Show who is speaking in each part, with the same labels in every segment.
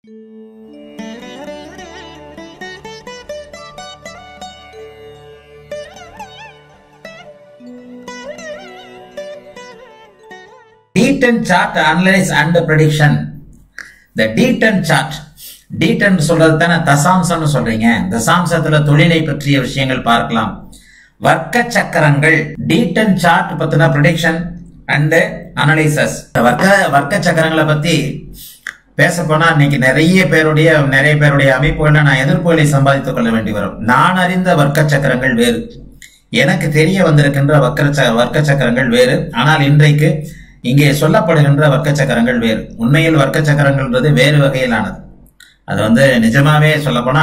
Speaker 1: D10 chart analysis and prediction. The D10 chart. D10 சொல்றது தானே தசாம்சம்னு சொல்றீங்க. தசாம்சத்துல தொழிலை பற்றிய விஷயங்கள் பார்க்கலாம். வர்க்க சக்கரங்கள் D10 chart பத்தின prediction and analysis. வர்க்க சக்கரங்களை பத்தி பேச போனா இன்னைக்கு நிறைய பேருடைய அமைப்புகளை நான் எதிர்ப்புகளை சம்பாதித்துக் கொள்ள வேண்டி வரும். நான் அறிந்த வர்க்க சக்கரங்கள் வேறு, எனக்கு தெரிய வந்திருக்கின்ற வர்க்க சக்கரங்கள் வேறு. ஆனால் இன்றைக்கு இங்கே சொல்லப்படுகின்ற வர்க்க சக்கரங்கள் வேறு. உண்மையில் வர்க்க சக்கரங்கள்ன்றது வேறு வகையிலானது. அது நிஜமாவே சொல்ல போனா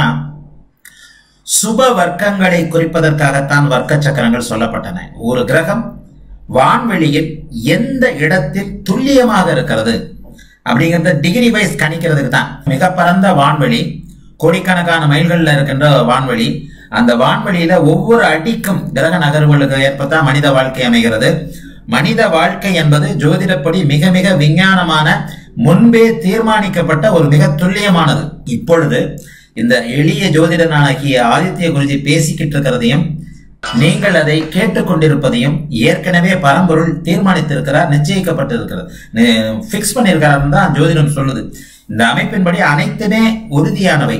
Speaker 1: சுப வர்க்கங்களை குறிப்பதற்காகத்தான் வர்க்க சக்கரங்கள் சொல்லப்பட்டன. ஒரு கிரகம் வான்வெளியில் எந்த இடத்தில் துல்லியமாக இருக்கிறது அப்படிங்கறத டிகிரி வைஸ் கணிக்கிறதுக்கு தான். மிக பரந்த வான்வெளி, கோடிக்கணக்கான மைல்கள்ல இருக்கின்ற வான்வெளி, அந்த வான்வெளியில ஒவ்வொரு அடிக்கும் கிரக நகர்வுகளுக்கு ஏற்பத்தான் மனித வாழ்க்கை அமைகிறது. மனித வாழ்க்கை என்பது ஜோதிடப்படி மிக மிக விஞ்ஞானமான, முன்பே தீர்மானிக்கப்பட்ட ஒரு மிக துல்லியமானது. இப்பொழுது இந்த எளிய ஜோதிடனாகிய ஆதித்ய குருஜி பேசிக்கிட்டு இருக்கிறதையும் நீங்கள் அதை கேட்டுக்கொண்டிருப்பதையும் ஏற்கனவே பரம்பொருள் தீர்மானித்திருக்கிறார், நிச்சயிக்கப்பட்டிருக்கிறது, பிக்ஸ் பண்ணியிருக்கிறார் தான் ஜோதிடம் சொல்லுது. இந்த அமைப்பின்படி அனைத்துமே உறுதியானவை.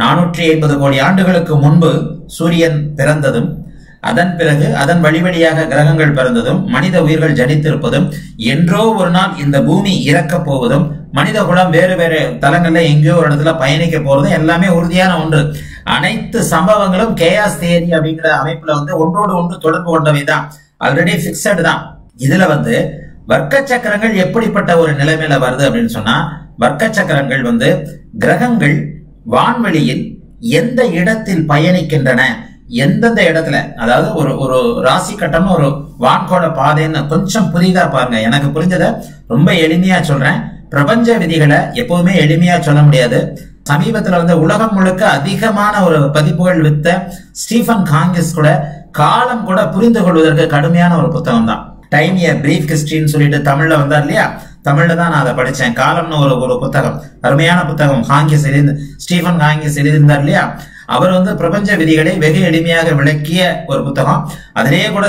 Speaker 1: 450 கோடி ஆண்டுகளுக்கு முன்பு சூரியன் பிறந்ததும், அதன் பிறகு அதன் வழிவழியாக கிரகங்கள் பிறந்ததும், மனித உயிர்கள் ஜனித்திருப்பதும், என்றோ ஒரு நாள் இந்த பூமி இறக்க போவதும், மனித குலம் வேறு வேறு தலங்கள்ல எங்கேயோ ஒரு இடத்துல பயணிக்க போறதும் எல்லாமே உறுதியான ஒன்று. அனைத்து சம்பவங்களும் கேயாஸ் தியரி அப்படிங்கிற அமைப்புல ஒன்றோடு ஒன்று தொடர்பு கொண்டவைதான், ஆல்ரெடி பிக்சட் தான். இதுல வர்க்க சக்கரங்கள் எப்படிப்பட்ட ஒரு நிலைமையில வருது அப்படின்னு சொன்னா, வர்க்க சக்கரங்கள் கிரகங்கள் வான்வெளியில் எந்த இடத்தில் பயணிக்கின்றன, எந்தெந்த இடத்துல, அதாவது ஒரு ராசி கட்டம், ஒரு வான்கோள பாதைன்னு கொஞ்சம் புரியுதா பாருங்க. எனக்கு புரிஞ்சதை ரொம்ப எளிமையா சொல்றேன். பிரபஞ்ச விதிகளை எப்பவுமே எளிமையா சொல்ல முடியாது. சமீபத்துல உலகம் முழுக்க அதிகமான ஒரு பதிப்புகள் வித்த ஸ்டீஃபன் ஹாக்கிங் கூட காலம் கூட புரிந்து கொள்வதற்கு கடுமையான ஒரு புத்தகம் தான். டைம் ஏ பிரீஃப் ஹிஸ்டரின்னு சொல்லிட்டு தமிழ்ல வந்தார் இல்லையா, தமிழ்ல தான் நான் அதை படிச்சேன். காலம்னு ஒரு புத்தகம், அருமையான புத்தகம். ஸ்டீஃபன் ஹாக்கிங் எழுதியிருந்தார் இல்லையா, அவர் பிரபஞ்ச விதிகளை வெகு எளிமையாக விளக்கிய ஒரு புத்தகம். அதிலேயே கூட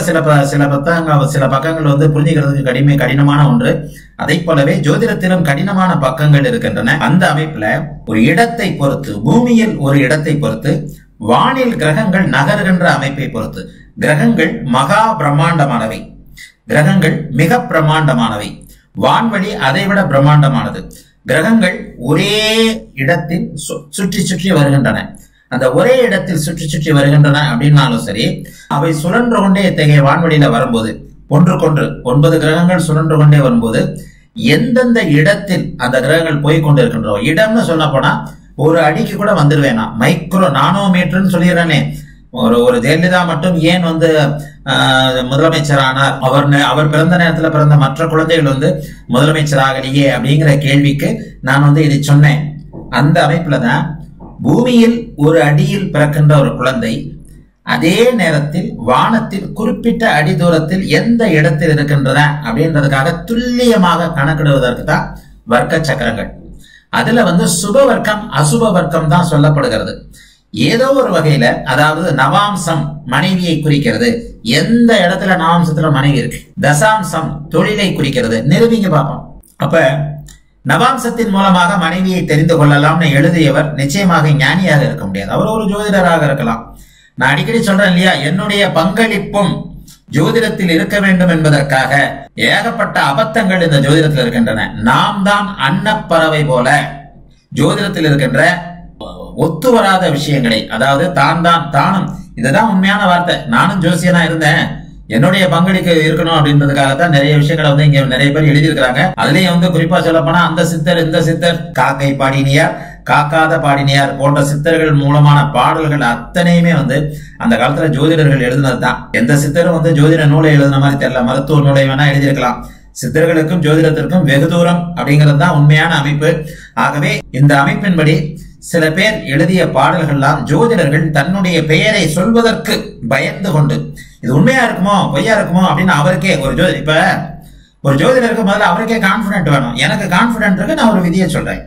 Speaker 1: சில பக்கங்கள் புரிஞ்சுக்கிறதுக்கு கடினமான ஒன்று. அதை போலவே ஜோதிடத்திலும் கடினமான பக்கங்கள் இருக்கின்றன. அந்த அமைப்புல ஒரு இடத்தை பொறுத்து, பூமியில் ஒரு இடத்தை பொறுத்து, வானில் கிரகங்கள் நகர்கின்ற அமைப்பை பொறுத்து, கிரகங்கள் மகா பிரம்மாண்டமானவை, கிரகங்கள் மிக பிரம்மாண்டமானவை, வான்வெளி அதைவிட பிரம்மாண்டமானது. கிரகங்கள் ஒரே இடத்தில் சுற்றி சுற்றி வருகின்றன. அந்த ஒரே இடத்தில் சுற்றி சுற்றி வருகின்றன அப்படின்னாலும் சரி, அவை சுழன்று கொண்டே இத்தகைய வான்வெளியில வரும்போது, ஒன்றுக்கொன்று 9 கிரகங்கள் சுழன்று கொண்டே வரும்போது, எந்தெந்த இடத்தில் அந்த கிரகங்கள் போய் கொண்டு இருக்கின்றோம், இடம்னு சொன்ன போனா ஒரு அடிக்கு கூட வந்துருவேனா, மைக்ரோ நானோமீட்டர்னு சொல்லிடுறேனே. ஒரு ஜெயலலிதா மட்டும் ஏன் முதலமைச்சர் ஆனார், அவர் பிறந்த நேரத்துல பிறந்த மற்ற குழந்தைகள் முதலமைச்சர் ஆகலையே அப்படிங்கிற கேள்விக்கு நான் இதை சொன்னேன். அந்த அமைப்புலதான் பூமியில் ஒரு அடியில் பிறக்கின்ற ஒரு குழந்தை அதே நேரத்தில் வானத்தில் குறிப்பிட்ட அடி தூரத்தில் எந்த இடத்தில் இருக்கின்றன அப்படின்றதுக்காக துல்லியமாக கணக்கிடுவதற்கு தான் வர்க்க சக்கரங்கள். அதுல சுப வர்க்கம் அசுப வர்க்கம் தான் சொல்லப்படுகிறது. ஏதோ ஒரு வகையில, அதாவது நவாம்சம் மனைவியை குறிக்கிறது. எந்த இடத்துல நவாம்சத்துல மனைவி இருக்கு. தசாம்சம் தொழிலை குறிக்கிறது. நிரூபிங்க பார்ப்போம். அப்ப நவாம்சத்தின் மூலமாக மனைவியை தெரிந்து கொள்ளலாம்னு எழுதியவர் நிச்சயமாக ஞானியாக இருக்க முடியாது. அவர் ஒரு ஜோதிடராக இருக்கலாம். நான் அடிக்கடி சொல்றேன் இல்லையா, என்னுடைய பங்களிப்பும் ஜோதிடத்தில் இருக்க வேண்டும் என்பதற்காக ஏகப்பட்ட அபத்தங்கள் இந்த ஜோதிடத்தில் இருக்கின்றன. நாம் தான் அன்னப்பறவை போல ஜோதிடத்தில் இருக்கின்ற ஒத்து வராத விஷயங்களை, அதாவது தானும், இதுதான் உண்மையான வார்த்தை. நானும் ஜோசியனா இருந்தேன், என்னுடைய பங்களிப்பு இருக்கணும் அப்படின்றதுக்காக தான் நிறைய விஷயங்களை இங்க நிறைய பேர் எழுதியிருக்கிறாங்க. அதுலயும் குறிப்பா சொல்ல போனா அந்த சித்தர் இந்த சித்தர், காக்கை பாடினியார், காக்காத பாடினியார் போன்ற சித்தர்கள் மூலமான பாடல்கள் அத்தனையுமே அந்த காலத்துல ஜோதிடர்கள் எழுதினது தான். எந்த சித்தரும் ஜோதிட நூலை எழுதின மாதிரி தெரியல, மருத்துவ நூலை வேணா எழுதியிருக்கலாம். சித்தர்களுக்கும் ஜோதிடத்திற்கும் வெகு தூரம் அப்படிங்கிறது தான் உண்மையான அமைப்பு. ஆகவே இந்த அமைப்பின்படி சில பேர் எழுதிய பாடல்கள்லாம் ஜோதிடர்கள் தன்னுடைய பெயரை சொல்வதற்கு பயந்து கொண்டு, இது உண்மையா இருக்குமோ பொய்யா இருக்குமோ அப்படின்னு அவருக்கே ஒரு ஜோதிடருக்கு முதல்ல அவருக்கே கான்பிடன்ட் வேணும். எனக்கு கான்பிடன்ட் இருக்கு, நான் ஒரு விதியை சொல்றேன்.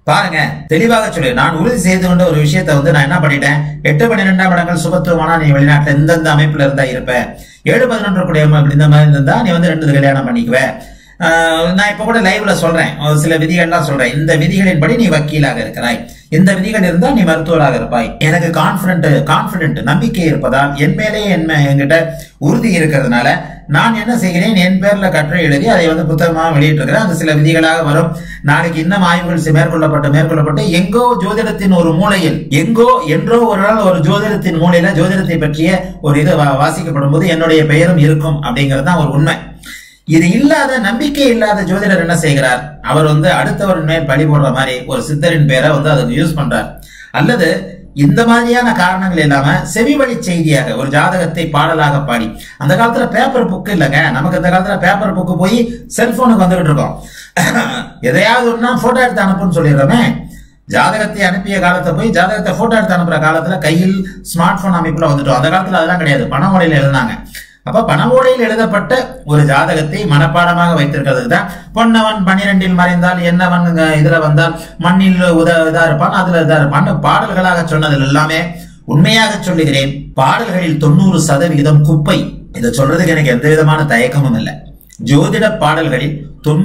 Speaker 1: பாருங்க, தெளிவாக சொல்லு. நான் உறுதி செய்து கொண்ட ஒரு விஷயத்தை வந்து நான் என்ன பண்ணிட்டேன், 8, 12ஆம் இடங்கள் சுபத்துவமானா நீ வெளிநாட்டுல இந்தந்த அமைப்புல இருந்தா இருப்ப, 7, 11 கூடிய இந்த மாதிரி இருந்தா நீ வந்து 2 கல்யாணம் பண்ணிக்குவ. நான் இப்ப கூட லைவ்ல சொல்றேன், சில விதிகள்லாம் சொல்றேன். இந்த விதிகளின்படி நீ வக்கீலாக இருக்கிறாய், இந்த விதிகள் இருந்தால் நீ மருத்துவராக இருப்பாய். எனக்கு கான்பிடென்ட் நம்பிக்கை இருப்பதால் என் மேலே என்கிட்ட உறுதி இருக்கிறதுனால நான் என்ன செய்கிறேன், என் பேர்ல கட்டுரை எழுதி அதை வந்து புத்தகமாக வெளியிட்டிருக்கிறேன். அது சில விதிகளாக வரும். நாளைக்கு இன்னும் ஆய்வுகள் மேற்கொள்ளப்பட்டு எங்கோ ஜோதிடத்தின் ஒரு மூலையில் என்றோ ஒரு நாள் ஒரு ஜோதிடத்தின் மூலையில ஜோதிடத்தை பற்றிய ஒரு இது வாசிக்கப்படும் போது என்னுடைய பெயரும் இருக்கும் அப்படிங்கிறது தான் ஒரு உண்மை. இது இல்லாத, நம்பிக்கை இல்லாத ஜோதிடர் என்ன செய்கிறார், அவர் வந்து அடுத்தவரின் மேல் பழி போடுற மாதிரி ஒரு சித்தரின் பேரை வந்து அதுக்கு யூஸ் பண்றார். அல்லது இந்த மாதிரியான காரணங்கள் இல்லாம செவிவழி செய்தியாக ஒரு ஜாதகத்தை பாடலாக பாடி, அந்த காலத்துல பேப்பர் புக் இல்லைங்க, நமக்கு இந்த காலத்துல பேப்பர் புக்கு போய் செல்போனுக்கு வந்துகிட்டு இருக்கோம். எதையாவது ஒன்னா போட்டோ எடுத்து அனுப்புன்னு சொல்லிடுறோமே. ஜாதகத்தை அனுப்பிய காலத்தை போய் ஜாதகத்தை போட்டோ எடுத்து அனுப்புற காலத்துல கையில் ஸ்மார்ட் போன் அமைப்புல வந்துட்டோம். அந்த காலத்துல அதெல்லாம் கிடையாது, பண ஓலையில எழுதினாங்க. அப்ப பணவோடையில் எழுதப்பட்ட ஒரு ஜாதகத்தை மனப்பாடமாக வைத்திருக்கிறதுக்கு தான் பொன்னவன் 12இல் மறைந்தால் என்னவன் இதுல வந்தால் மண்ணில் இதா இருப்பான், அதுல இதா இருப்பான் பாடல்களாக சொன்னதில் எல்லாமே உண்மையாக சொல்லுகிறேன். பாடல்களில் 90% குப்பை. இதை சொல்றதுக்கு எனக்கு எந்த விதமான தயக்கமும் இல்லை. ஜோதிட பாடல்களில்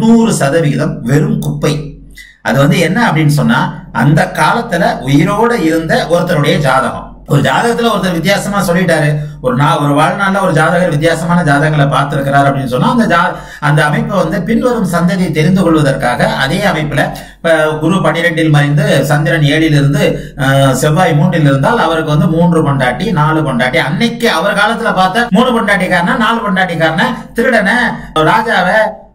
Speaker 1: 90% வெறும் குப்பை. அது வந்து என்ன அப்படின்னு சொன்னா, அந்த காலத்துல உயிரோட இருந்த ஒருத்தருடைய ஜாதகம். ஒரு ஜாதகத்துல ஒருத்தர் வித்தியாசமா சொல்லிட்டாரு, ஒரு வாழ்நாள்ல ஒரு ஜாதகர் வித்தியாசமான ஜாதகங்களை பார்த்திருக்கிறார் அப்படின்னு சொன்னா அந்த அமைப்பை வந்து பின்வரும் சந்ததியை தெரிந்து கொள்வதற்காக அதே அமைப்புல குரு 12இல் மறைந்து சந்திரன் 7இல் இருந்து செவ்வாய் 3இல் இருந்தால் அவருக்கு வந்து 3 பொண்டாட்டி 4 பொண்டாட்டி. அன்னைக்கு அவர் காலத்துல பார்த்த 3 பொண்டாட்டிக்காரன 4 பொண்டாட்டிக்காரன திருடனை ராஜாவை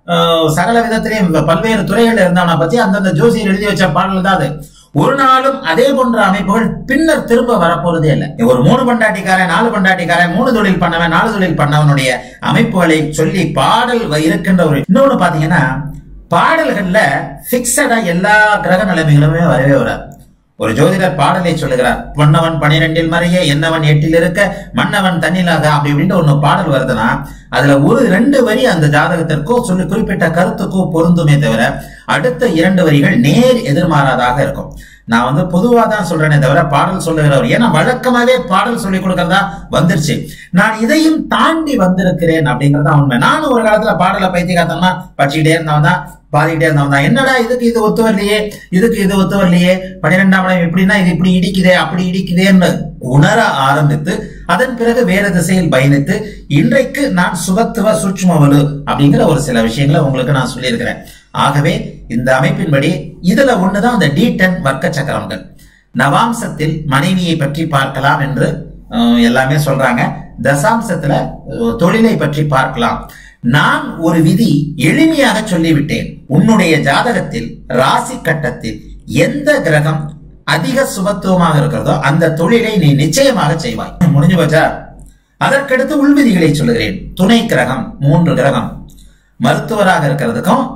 Speaker 1: சகல விதத்திலையும் பல்வேறு துறைகள் இருந்தவனை பத்தி அந்தந்த ஜோசியர் எழுதி வச்ச பாடல் தான் அது. ஒரு நாளும் அதே போன்ற அமைப்புகள் பின்னர் திரும்ப வரப்போறதே இல்லை. ஒரு 3 பொண்டாட்டிக்காரன் 4 பொண்டாட்டிக்காரன் 3 தொழில் பண்ணவன் 4 தொழில் பண்ணவனுடைய அமைப்புகளை சொல்லி பாடல் இருக்கின்ற ஒரு இன்னொன்னு பாத்தீங்கன்னா, பாடல்கள்ல பிக்சடா எல்லா கிரக நிலைமைகளுமே வரவே வராது. ஒரு ஜோதிடர் பாடலை சொல்லுகிறார், பொன்னவன் 12இல் மறைய என்னவன் 8இல் இருக்க மன்னவன் தண்ணிலாக அப்படி இப்படின்னு ஒண்ணு பாடல் வருதுன்னா அதுல 1-2 வரி அந்த ஜாதகத்திற்கோ சொல்லி குறிப்பிட்ட கருத்துக்கோ பொருந்துமே தவிர அடுத்த 2 வரிகள் நேர் எதிர்மாறாதாக இருக்கும். நான் வந்து பொதுவா தான் சொல்றேனே தவிர பாடல் சொல்லுகிறவர், ஏன்னா வழக்கமாவே பாடல் சொல்லிக் கொடுக்கறதா வந்துருச்சு. நான் இதையும் தாண்டி வந்திருக்கிறேன் அப்படிங்கறதா உண்மை. நானும் ஒரு காலத்துல பாடலை பைத்தியகாரத்தமா படிச்சுக்கிட்டே இருந்தவன் தான், பாதிக்கிட்டே இருந்தவன் தான். என்னடா இதுக்கு இது ஒத்து வரலையே, இதுக்கு இது ஒத்து வரலையே, 12ஆம் இடம் எப்படின்னா இது இப்படி இடிக்குதே அப்படி இடிக்குதேன்னு உணர ஆரம்பித்து அதன் பிறகு வேற திசையில் பயணித்து இன்றைக்கு நான் சுபத்துவ சூட்சுமவலு அப்படிங்கிற ஒரு சில விஷயங்களை உங்களுக்கு நான் சொல்லியிருக்கிறேன். ஆகவே இந்த அமைப்பின்படி இதுல ஒண்ணுதான் அந்த D10 வர்க்க சக்கரங்கள். நவாம்சத்தில் மனைவியை பற்றி பார்க்கலாம் என்று எல்லாமே சொல்றாங்க. தசாம்சத்துல தொழிலை பற்றி பார்க்கலாம். நான் ஒரு விதி எளிமையாக சொல்லிவிட்டேன். உன்னுடைய ஜாதகத்தில் ராசி கட்டத்தில் எந்த கிரகம் அதிக சுபத்துவமாக இருக்கிறதோ அந்த தொழிலை நீ நிச்சயமாக செய்வாய். முடிஞ்சு போச்சா? அதற்கடுத்து உள்விதிகளை சொல்லுகிறேன். துணை கிரகம் 3 கிரகம். மருத்துவராக இருக்கிறதுக்கும்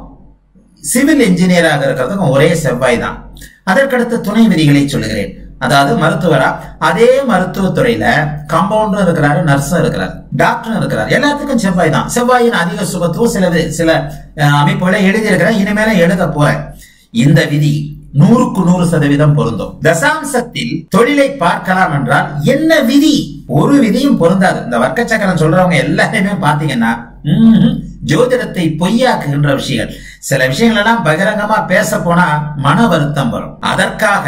Speaker 1: சிவில் இன்ஜினியராக இருக்கிறதுக்கும் ஒரே செவ்வாய் தான். அதற்கடுத்து துணை விதிகளை சொல்லுகிறேன். அதாவது மருத்துவரா அதே மருத்துவத்துறையில கம்பவுண்டரும் இருக்கிறாரு, நர்ஸும் இருக்கிறார், டாக்டரும் இருக்கிறார். எல்லாத்துக்கும் செவ்வாய் தான். செவ்வாயின் அதிக சுபத்துவம் சில அமைப்புகளை எழுதி இருக்கிறேன், இனிமேல எழுத போறேன். இந்த விதி 100% பொருந்தும். தசாம்சத்தில் தொழிலை பார்க்கலாம் என்றால் என்ன விதி? ஒரு விதியும் பொருந்தாது. இந்த வர்க்க சக்கரம் சொல்றவங்க எல்லாருமே பாத்தீங்கன்னா ஜோதிடத்தை பொய்யாக்குகின்ற விஷயங்கள், சில விஷயங்கள் எல்லாம் பகிரங்கமா பேச போனா மன வருத்தம் வரும். அதற்காக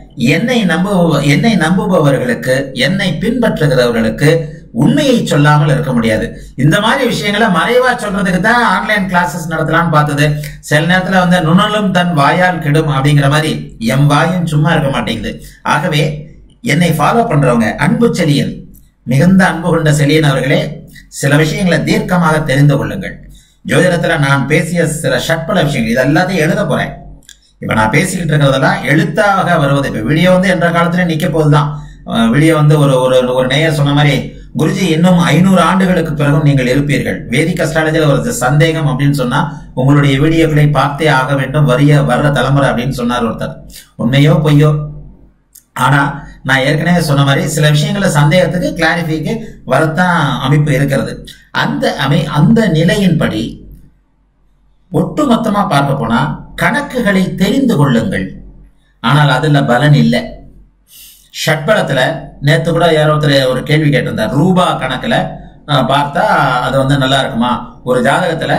Speaker 1: என்னை நம்புபவர்களுக்கு, என்னை பின்பற்றுகிறவர்களுக்கு உண்மையை சொல்லாமல் இருக்க முடியாது. இந்த மாதிரி விஷயங்களை மறைவா சொல்றதுக்கு தான் ஆன்லைன் கிளாஸஸ் நடத்தலாம்னு பார்த்தது. சில நேரத்துல வந்து நுணலும் தன் வாயால் கெடும் அப்படிங்கிற மாதிரி எம் வாயும் சும்மா இருக்க மாட்டேங்குது. ஆகவே என்னை ஃபாலோ பண்றவங்க, அன்பு செலியன், மிகுந்த அன்பு கொண்ட செலியன் அவர்களே, சில விஷயங்களை தீர்க்கமாக தெரிந்து கொள்ளுங்கள். ஜோதிடத்துல நான் பேசிய சில ஷட்பல விஷயங்கள் இது எல்லாத்தையும் எழுத போறேன். இப்ப நான் பேசிக்கிட்டு இருக்கிறதெல்லாம் எழுத்தாக வருவது. இப்ப வீடியோ வந்து என்ற காலத்துல நிக்க போதுதான். வீடியோ வந்து ஒரு நேயர் சொன்ன மாதிரி, குருஜி இன்னும் 500 ஆண்டுகளுக்கு பிறகும் நீங்கள் இருப்பீர்கள். வேதிக் அஸ்ட்ராலஜில ஒரு சந்தேகம் அப்படின்னு சொன்னா உங்களுடைய வீடியோக்களை பார்த்தே ஆக வேண்டும் வர்ற தலைமுறை அப்படின்னு சொன்னார் ஒருத்தர். உண்மையோ பொய்யோ, ஆனா நான் ஏற்கனவே சொன்ன மாதிரி சில விஷயங்களை சந்தேகத்துக்கு கிளாரிஃபிக்கு வரத்தான் அமைப்பு இருக்கிறது. அந்த நிலையின்படி ஒட்டுமொத்தமா பார்க்க போனா கணக்குகளை தெரிந்து கொள்ளுங்கள். ஆனால் அதுல பலன் இல்லை. ஷட்பலத்துல நேத்து கூட யாரோ ஒருத்தர் ஒரு கேள்வி கேட்டிருந்தார், ரூபா கணக்குல பார்த்தா அது வந்து நல்லா இருக்குமா? ஒரு ஜாதகத்துல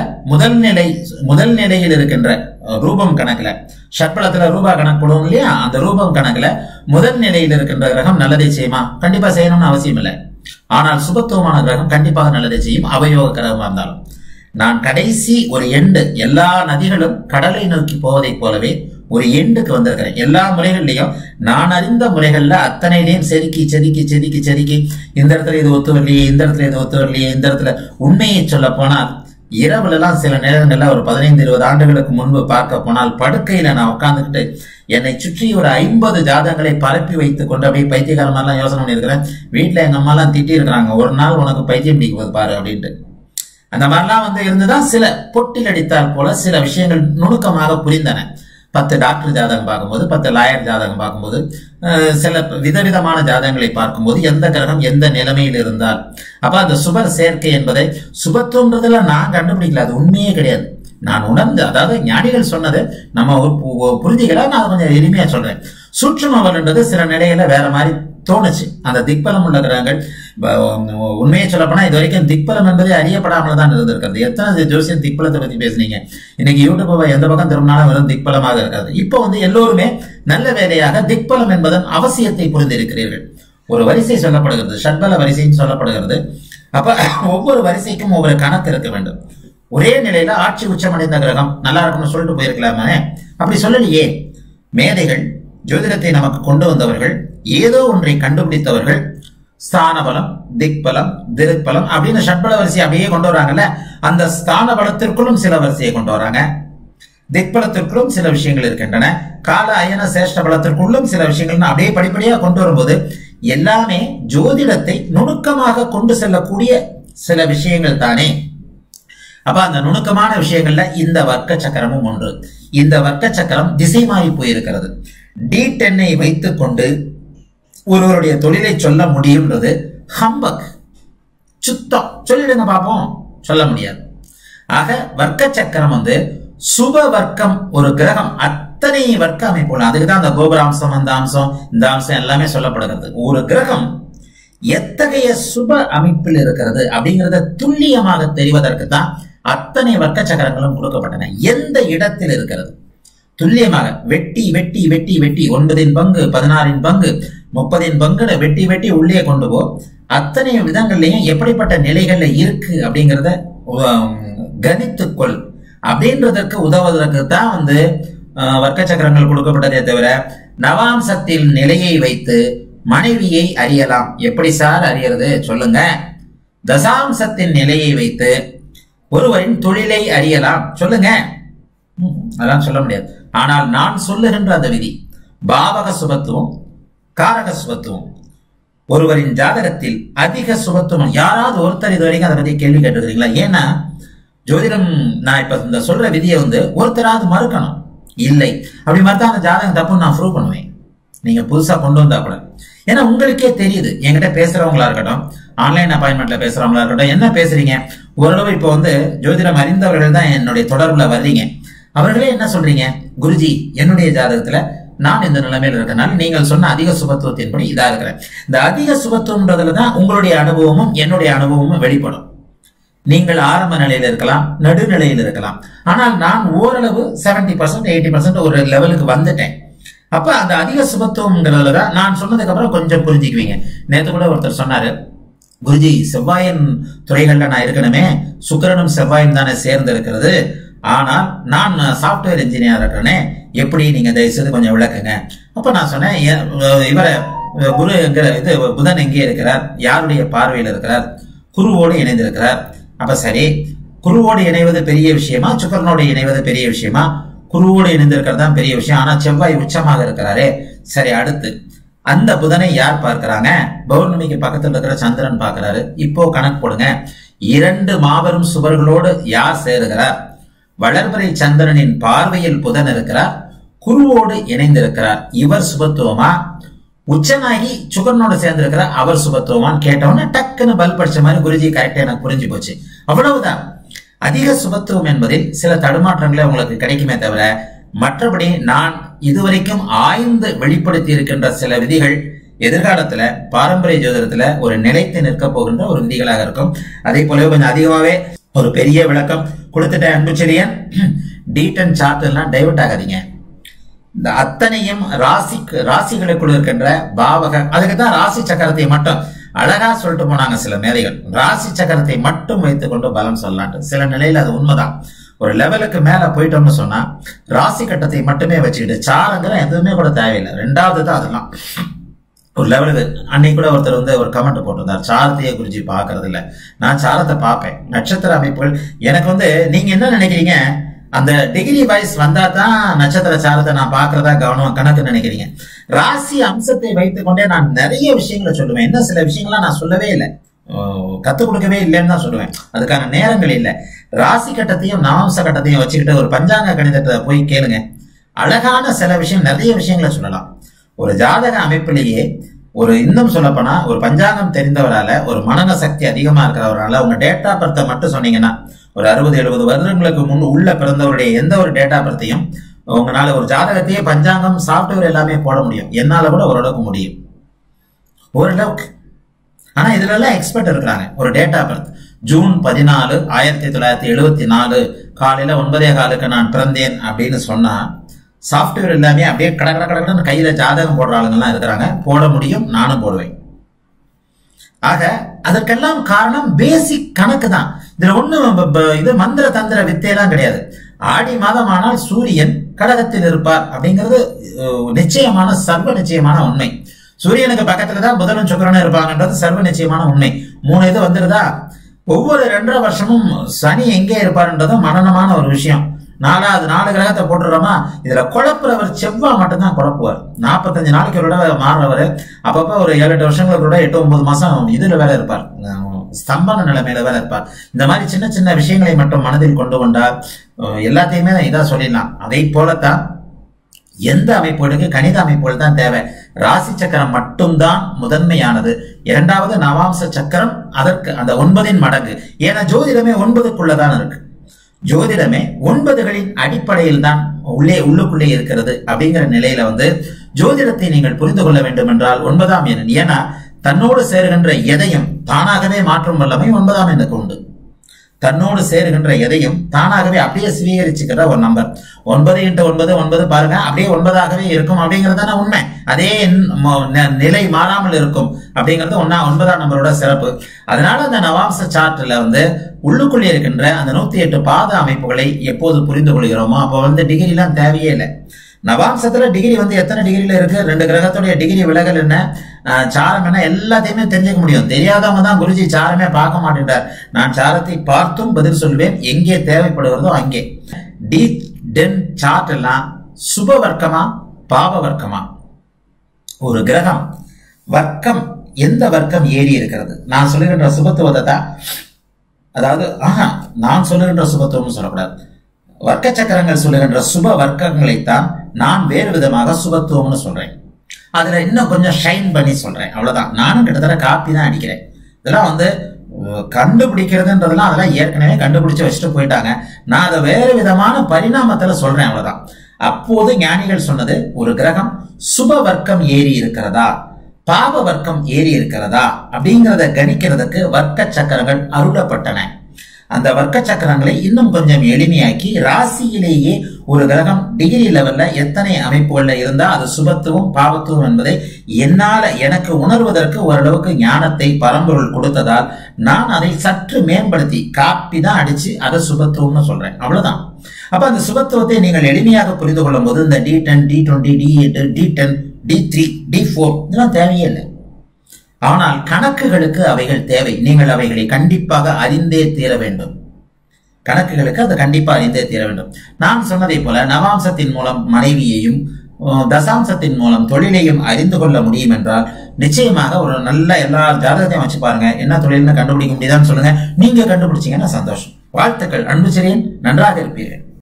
Speaker 1: முதல் நிலையில் இருக்கின்ற ரூபம் கணக்குல, ஷட்பலத்துல ரூபா கணக்கு போடுவோம் இல்லையா, அந்த ரூபம் கணக்குல முதல் நிலையில் இருக்கின்ற கிரகம் நல்லதை செய்யுமா? கண்டிப்பா செய்யணும்னு அவசியம் இல்லை. ஆனால் சுபத்துவமான கிரகம் கண்டிப்பாக நல்லதை செய்யும், அவயோக கிரகமா இருந்தாலும். நான் கடைசி ஒரு எண்டு, எல்லா நதிகளும் கடலை நோக்கி போவதை போலவே ஒரு எண்டுக்கு வந்திருக்கிறேன். எல்லா முறைகள்லையும் நான் அறிந்த முறைகள்ல அத்தனையிலையும் செதுக்கி செதுக்கி செதுக்கி செதுக்கி இந்த இடத்துல இது ஒத்து வரலையே, இந்த இடத்துல இது ஒத்து வரலையே, இந்த இடத்துல உண்மையை சொல்ல போனால் இரவுல எல்லாம் சில நேரங்கள்ல ஒரு 15-20 ஆண்டுகளுக்கு முன்பு பார்க்க போனால் படுக்கையில நான் உட்கார்ந்துக்கிட்டு என்னை சுற்றி ஒரு 50 ஜாதகங்களை பரப்பி வைத்துக் கொண்டு அப்படியே பைத்தியகாரமெல்லாம் யோசனை பண்ணியிருக்கிறேன். வீட்டுல எங்க அம்மா எல்லாம் திட்டி இருக்கிறாங்க, ஒரு நாள் உனக்கு பைத்தியம் பிடிக்குவது பாரு அப்படின்ட்டு. அந்த மாதிரிலாம் வந்து இருந்துதான் சில பொட்டில் அடித்தால் போல சில விஷயங்கள் நுணுக்கமாக புரிந்தன. 10 டாக்டர் ஜாதகம் பார்க்கும்போது, 10 லாயர் ஜாதகம் பார்க்கும்போது, சில விதவிதமான ஜாதகங்களை பார்க்கும்போது எந்த கிரகம் எந்த நிலைமையில் இருந்தால், அப்ப அந்த சுபர் சேர்க்கை என்பதை சுபத்துவன்றதுல நான் கண்டுபிடிக்கல, அது உண்மையே கிடையாது. நான் உணர்ந்து, அதாவது ஞானிகள் சொன்னது நம்ம புரிஞ்சுகளா, நான் கொஞ்சம் எளிமையா சொல்றேன். சுற்றுமவல்ன்றது சில நிலையில வேற மாதிரி தோணுச்சு. அந்த திக்பலம் உள்ள கிரகங்கள், உண்மையை சொல்ல போனா இது வரைக்கும் திக்பலம் என்பதே அறியப்படாமல் தான் இருந்திருக்கிறது. எத்தனை ஜோசியம் திக்பலத்தை பத்தி பேசுனீங்க? இன்னைக்கு யூடியூப் எந்த பக்கம் திரும்பினாலும் வெறும் திக்பலமாக இருக்காது. இப்போ வந்து எல்லோருமே நல்ல வேலையாக திக்பலம் என்பதன் அவசியத்தை புரிந்திருக்கிறீர்கள். ஒரு வரிசை சொல்லப்படுகிறது, ஷட்பல வரிசைன்னு சொல்லப்படுகிறது. அப்ப ஒவ்வொரு வரிசைக்கும் ஒவ்வொரு கணக்கு இருக்க வேண்டும். ஒரே நிலையில ஆட்சி உச்சமடைந்த கிரகம் நல்லா இருக்கும்னு சொல்லிட்டு போயிருக்கலாமே, அப்படி சொல்லலையே. மேதைகள், ஜோதிடத்தை நமக்கு கொண்டு வந்தவர்கள், ஏதோ ஒன்றை கண்டுபிடித்தவர்கள், ஸ்தான பலம், திக்பலம், திருப்பலம் அப்படின்னு ஷட்பல வரிசையை அப்படியே கொண்டு வராங்கல்ல. அந்த ஸ்தான பலத்திற்குள்ளும் சில வரிசையை கொண்டு வராங்க, திக்பலத்திற்குள்ளும் சில விஷயங்கள் இருக்கின்றன, கால அயன சேஷ்ட பலத்திற்குள்ளும் சில விஷயங்கள் அப்படியே படிப்படியா கொண்டு வரும்போது எல்லாமே ஜோதிடத்தை நுணுக்கமாக கொண்டு செல்லக்கூடிய சில விஷயங்கள் தானே. அப்ப அந்த நுணுக்கமான விஷயங்கள்ல இந்த வர்க்க சக்கரமும் ஒன்று. இந்த வர்க்க சக்கரம் திசை மாறி போயிருக்கிறது. D10 வைத்துக் கொண்டு ஒருவருடைய தொழிலை சொல்ல முடியும்ன்றது ஹம்பக், சுத்தம். சொல்லிடுங்க பாப்போம், சொல்ல முடியாது. ஆக வர்க்க சக்கரம் வந்து சுப வர்க்கம். ஒரு கிரகம் அத்தனை வர்க்க அமைப்பு, அதுக்குதான் அந்த கோபுராம்சம், அந்த அம்சம், இந்த அம்சம் எல்லாமே சொல்லப்படுகிறது. ஒரு கிரகம் எத்தகைய சுப அமைப்பில் இருக்கிறது அப்படிங்கிறத துல்லியமாக தெரிவதற்கு தான் அத்தனை வர்க்க சக்கரங்களும் கொடுக்கப்பட்டன. எந்த இடத்தில் இருக்கிறது துல்லியமாக வெட்டி வெட்டி வெட்டி வெட்டி 9 பங்கு, 16 பங்கு, 30 பங்குன்னு வெட்டி வெட்டி உள்ளே கொண்டு போ. அத்தனை விதங்கள்லையும் எப்படிப்பட்ட நிலைகள்ல இருக்கு அப்படிங்கிறத கணித்துக்கொள் அப்படின்றதற்கு உதவுவதற்கு தான் வந்து வர்க்க சக்கரங்கள் கொடுக்கப்பட்டதே தவிர நவாம்சத்தில் நிலையை வைத்து மனைவியை அறியலாம். எப்படி சார் அறியறது சொல்லுங்க? தசாம்சத்தின் நிலையை வைத்து ஒருவரின் தொழிலை அறியலாம் சொல்லுங்க? அதான் சொல்ல முடியாது. ஆனால் நான் சொல்லுகின்ற அந்த விதி பாவக சுபத்துவம், காரக சுபத்துவம். ஒருவரின் ஜாதகத்தில் அதிக சுபத்துவம், யாராவது ஒருத்தர் இது வரைக்கும் அதை பத்தி கேள்வி கேட்டுக்கிறீங்களா? ஏன்னா ஜோதிடம் நான் இப்ப இந்த சொல்ற விதியை வந்து ஒருத்தராவது மறுக்கணும். இல்லை அப்படி மறுத்தா அந்த ஜாதகம் தப்புன்னு நான் ப்ரூவ் பண்ணுவேன், நீங்க புதுசா கொண்டு வந்தா கூட. ஏன்னா உங்களுக்கே தெரியுது, என்கிட்ட பேசுறவங்களா இருக்கட்டும், ஆன்லைன் அப்பாயின்மெண்ட்ல பேசுறவங்களா இருக்கட்டும், என்ன பேசுறீங்க ஓரளவு இப்போ வந்து ஜோதிடம் அறிந்தவர்கள் தான் என்னுடைய தொடர்புல வர்றீங்க. அவர்களே என்ன சொல்றீங்க? குருஜி, என்னுடைய ஜாதகத்துல நான் இந்த நிலைமையில இருக்கனால நீங்கள் சொன்ன அதிக சுபத்துவத்தின்படி இதா இருக்கிறேன். இந்த அதிக சுபத்துவம்ன்றதுலதான் உங்களுடைய அனுபவமும் என்னுடைய அனுபவமும் வெளிப்படும். நீங்கள் ஆரம்ப நிலையில இருக்கலாம், நடுநிலையில் இருக்கலாம், ஆனால் நான் ஓரளவு 70% 80% ஒரு லெவலுக்கு வந்துட்டேன். அப்ப அந்த அதிக சுபத்துவம்ங்கிறதுலதான் நான் சொன்னதுக்கு அப்புறம் கொஞ்சம் புரிஞ்சுக்குவீங்க. நேற்று கூட ஒருத்தர் சொன்னாரு, குருஜி செவ்வாயின் துறைகள்ல நான் இருக்கணுமே, சுக்கிரனும் செவ்வாயும் தானே சேர்ந்து இருக்கிறது, ஆனால் நான் சாப்ட்வேர் இன்ஜினியர் இருக்கிறேனே, எப்படி நீங்க தயவுசெய்து கொஞ்சம் விளக்குங்க. அப்ப நான் சொன்னேன், இவரை குரு இது புதன் எங்கே இருக்கிறார், யாருடைய பார்வையில் இருக்கிறார்? குருவோடு இணைந்திருக்கிறார். அப்ப சரி, குருவோடு இணைவது பெரிய விஷயமா, சுக்கிரனோடு இணைவது பெரிய விஷயமா? குருவோடு இணைந்திருக்கிறது தான் பெரிய விஷயம். ஆனா செவ்வாய் உச்சமாக இருக்கிறாரே. சரி, அடுத்து அந்த புதனை யார் பார்க்கிறாங்க? பௌர்ணமிக்கு பக்கத்தில் இருக்கிற சந்திரன் பார்க்கிறாரு. இப்போ கணக்கு போடுங்க, 2 மாபெரும் சுவர்களோடு யார் சேருகிறார்? வளர்பிறை சந்திரனின் பார்வையில் புதன் இருக்கிறார், குருவோடு இணைந்திருக்கிறார். இவர் சுபத்துவமா? உச்சனாகி சுக்கரனோட சேர்ந்து இருக்கிற அவர் சுபத்துவமான்னு கேட்டவன டக்குன்னு பல் படிச்ச மாதிரி குருஜி கரெக்டா எனக்கு புரிஞ்சு போச்சு. அவ்வளவுதான். அதிக சுபத்துவம் என்பதில் சில தடுமாற்றங்களே உங்களுக்கு கிடைக்குமே தவிர மற்றபடி நான் இதுவரைக்கும் ஆய்ந்து வெளிப்படுத்தி இருக்கின்ற சில விதிகள் எதிர்காலத்துல பாரம்பரிய ஜோதிடத்துல ஒரு நிலைத்து நிற்க போகின்ற ஒரு விதிகளாக இருக்கும். அதே போலவே கொஞ்சம் அதிகமாவே ஒரு பெரிய விளக்கம் கொடுத்துட்ட அன்புச்செழியன். D10 சார்ட் எல்லாம் டைவர்ட் ஆகாதீங்க. இந்த அத்தனையும் ராசிகளுக்குள் இருக்கின்ற பாவக, அதுக்கு தான் ராசி சக்கரத்தை மட்டும் அழகா சொல்லிட்டு போனாங்க சில மேதைகள். ராசி சக்கரத்தை மட்டும் வைத்துக் கொண்டு பலம் சொல்லலான்ட்டு. சில நிலையில அது உண்மைதான். ஒரு லெவலுக்கு மேல போயிட்டோம்னு சொன்னா ராசி கட்டத்தை மட்டுமே வச்சுக்கிட்டு சாரங்கிற எதுவுமே கூட தேவையில்லை. ரெண்டாவது தான் அதெல்லாம் ஒரு லெவலுக்கு. அன்னைக்கு கூட ஒருத்தர் வந்து ஒரு கமெண்ட் போட்டிருந்தார், சாரத்தையே குருஜி பாக்குறது இல்ல. நான் சாரத்தை பார்ப்பேன், நட்சத்திர அமைப்புகள். எனக்கு வந்து நீங்க என்ன நினைக்கிறீங்க, அந்த டிகிரி வைஸ் வந்தா தான் நட்சத்திர சாரத்தை நான் பாக்குறதா கவனம் கணக்கு நினைக்கிறீங்க. ராசி அம்சத்தை வைத்துக் கொண்டே நான் நிறைய விஷயங்களை சொல்லுவேன். என்ன சில விஷயங்கள்லாம் நான் சொல்லவே இல்லை, கத்துக் கொடுக்கவே இல்லைன்னு தான் சொல்லுவேன். அதுக்கான நேரங்கள் இல்லை. ராசி கட்டத்தையும் நவாம்ச கட்டத்தையும் வச்சுக்கிட்டு ஒரு பஞ்சாங்க கணிதத்தை போய் கேளுங்க. அழகான சில விஷயம், நிறைய விஷயங்களை சொல்லலாம். ஒரு ஜாதக அமைப்பிலேயே ஒரு இன்னும் சொல்லப்போனா ஒரு பஞ்சாங்கம் தெரிந்தவரால, ஒரு மனன சக்தி அதிகமா இருக்கிறவரால உங்க டேட்டா பர்த்தை மட்டும் சொன்னீங்கன்னா, ஒரு 60-70 வருடங்களுக்கு முன் உள்ள பிறந்தவருடைய எந்த ஒரு டேட்டா பர்த்தையும் உங்களால ஒரு ஜாதகத்தையே பஞ்சாங்கம் சாப்ட்வேர் எல்லாமே போட முடியும். என்னால கூட ஓரளவுக்கு முடியும், ஓரளவுக்கு. ஆனா இதுல எல்லாம் எக்ஸ்பர்ட் இருக்கிறாங்க. ஒரு டேட்டா பர்த் ஜூன் 14, 1974 காலையில 9:15 நான் பிறந்தேன் அப்படின்னு சொன்னா சாப்ட்வேர் எல்லாமே அப்படியே கடன்னு கையில ஜாதகம் போடுற ஆளுங்கெல்லாம் இருக்கிறாங்க. போட முடியும், நானும் போடுவேன். ஆக அதற்கெல்லாம் காரணம் பேசிக் கணக்கு தான். இதுல ஒண்ணு இது மந்திர தந்திர வித்தையெல்லாம் கிடையாது. ஆடி மாதம் ஆனால் சூரியன் கடகத்தில் இருப்பார் அப்படிங்கிறது நிச்சயமான சர்வ நிச்சயமான உண்மை. சூரியனுக்கு பக்கத்துலதான் புதனும் சுக்கிரனும் இருப்பாங்கன்றது சர்வ நிச்சயமான உண்மை. 3 இது வந்துருதா. ஒவ்வொரு 2.5 வருஷமும் சனி எங்கே இருப்பாருன்றதும் மனனமான ஒரு விஷயம். 4 கிரகத்தை போட்டுறோமா, இதுல குழப்புறவர் செவ்வாய் மட்டும்தான் குழப்புவார். 45 நாளைக்கு ஒரு தடவை மாறுறவர். அப்பப்ப ஒரு 7-8 வருஷங்களுக்கு கூட 8-9 மாசம் இதுல வேற இருப்பார், ஸ்தம்பன நிலைமையில வேற இருப்பார். இந்த மாதிரி சின்ன சின்ன விஷயங்களை மட்டும் மனதில் கொண்டு கொண்டால் எல்லாத்தையுமே இதா சொல்லிடலாம். அதை போலத்தான் எந்த அமைப்புகளுக்கு கணித அமைப்புகள் தான் தேவை. ராசி சக்கரம் மட்டும்தான் முதன்மையானது. இரண்டாவது நவாம்ச சக்கரம், அதற்கு அந்த 9 மடங்கு. ஏன்னா ஜோதிடமே 9க்குள்ளதான் இருக்கு. ஜோதிடமே 9களின் அடிப்படையில் தான் உள்ளுக்குள்ளே இருக்கிறது. அப்படிங்கிற நிலையில வந்து ஜோதிடத்தை நீங்கள் புரிந்து கொள்ள வேண்டும் என்றால் 9ஆம் எண். ஏன்னா தன்னோடு சேருகின்ற எதையும் தானாகவே மாற்றும் வல்லமை 9ஆம் எண்ணுக்கு உண்டு. தன்னோடு சேருகின்ற எதையும் தானாகவே அப்படியே சுவீகரிச்சுக்கிற ஒரு நம்பர். 9 × 9 9 பாருங்க, அப்படியே 9ஆகவே இருக்கும் அப்படிங்கறதான உண்மை. அதே நிலை மாறாமல் இருக்கும் அப்படிங்கிறது 9ஆம் நம்பரோட சிறப்பு. அதனால அந்த நவாம்ச சார்ட்ல வந்து உள்ளுக்குள்ளே இருக்கின்ற அந்த 108 பாத அமைப்புகளை எப்போது புரிந்து கொள்கிறோமோ அப்போ வந்து டிகிரி எல்லாம் தேவையே இல்லை. நவாம்சத்துல டிகிரி வந்து எத்தனை டிகிரில இருக்கு, 2 கிரகத்துடைய டிகிரி விலகல் என்ன, சாரம் என்ன, எல்லாத்தையுமே தெரிஞ்சுக்க முடியும். தெரியாதவங்க தான் குருஜி சாரமே பார்க்க மாட்டேன்றார். நான் சாரத்தை பார்த்தும் பதில் சொல்வேன், எங்கே தேவைப்படுகிறதோ அங்கே. D10 சார்ட் எல்லாம் சுப வர்க்கமா பாப வர்க்கமா? ஒரு கிரகம் வர்க்கம், எந்த வர்க்கம் ஏறி இருக்கிறது? நான் சொல்லுகின்ற சுபத்துவத்தை தான், அதாவது நான் சொல்லுகின்ற சுபத்துவம் சொல்லக்கூடாது, வர்க்க சக்கரங்கள் சொல்லுகின்ற சுப வர்க்கங்களைத்தான் நான் வேறு விதமாக சுபத்துவம்னு சொல்றேன். அதுல இன்னும் கொஞ்சம் ஷைன் பண்ணி சொல்றேன், அவ்வளவுதான். நானும் கிட்டத்தட்ட காப்பி தான் அடிக்கிறேன். இதெல்லாம் வந்து கண்டுபிடிக்கிறதுன்றதெல்லாம் அதெல்லாம் ஏற்கனவே கண்டுபிடிச்சு வச்சுட்டு போயிட்டாங்க. நான் அதை வேறு விதமான பரிணாமத்துல சொல்றேன், அவ்வளவுதான். அப்போது ஞானிகள் சொன்னது, ஒரு கிரகம் சுப வர்க்கம் ஏறி இருக்கிறதா பாப வர்க்கம் ஏறி இருக்கிறதா அப்படிங்கிறத கணிக்கிறதுக்கு வர்க்க சக்கரங்கள் அருளப்பட்டன. அந்த வர்க்க சக்கரங்களை இன்னும் கொஞ்சம் எளிமையாக்கி ராசியிலேயே ஒரு கிரகம் டிகிரி லெவல்ல எத்தனை அமைப்புகள்ல இருந்தா அது சுபத்துவம் பாவத்துவம் என்பதை எனக்கு உணர்வதற்கு ஓரளவுக்கு ஞானத்தை பரம்பொருள் கொடுத்ததால் நான் அதை சற்று மேம்படுத்தி காப்பி தான் அடிச்சு அதை சுபத்துவம்னு சொல்றேன், அவ்வளவுதான். அப்ப அந்த சுபத்துவத்தை நீங்கள் எளிமையாக புரிந்து கொள்ளும் போது இந்த D10, D20, D8, D10, D3, D4 இதெல்லாம் தேவையே இல்லை. ஆனால் கணக்குகளுக்கு அவைகள் தேவை. நீங்கள் அவைகளை கண்டிப்பாக அறிந்தே தீர வேண்டும். கணக்குகளுக்கு அது கண்டிப்பா அறிந்தே தீர வேண்டும். நான் சொன்னதை போல நவாம்சத்தின் மூலம் மனைவியையும் தசாம்சத்தின் மூலம் தொழிலையும் அறிந்து கொள்ள முடியும் என்றால் நிச்சயமாக ஒரு நல்ல எல்லா ஜாதகத்தையும் வச்சு பாருங்க, என்ன தொழில்னு கண்டுபிடிக்க முடியுதான்னு சொல்லுங்க. நீங்க கண்டுபிடிச்சீங்கன்னா சந்தோஷம். வாழ்த்துக்கள் அன்பு செரியன், நன்றாக இருப்பீர்கள்.